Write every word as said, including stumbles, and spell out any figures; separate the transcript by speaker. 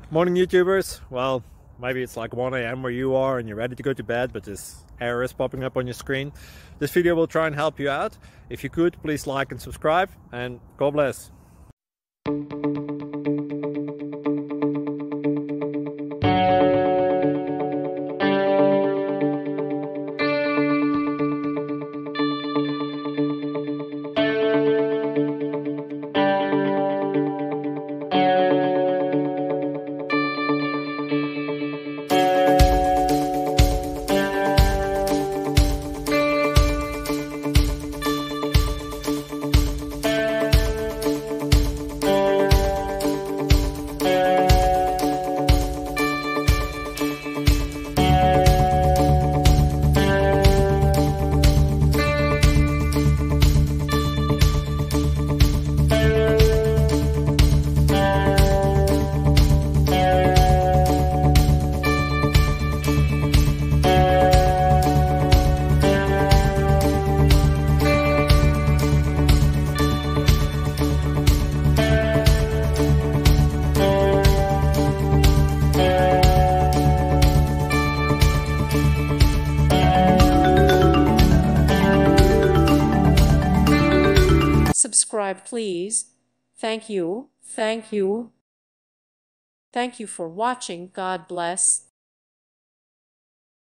Speaker 1: Morning YouTubers. Well, maybe it's like one A M where you are and you're ready to go to bed, but this error is popping up on your screen. This video will try and help you out. If you could, please like and subscribe, and God bless.
Speaker 2: Subscribe, please. Thank you. Thank you. Thank you for watching. God bless.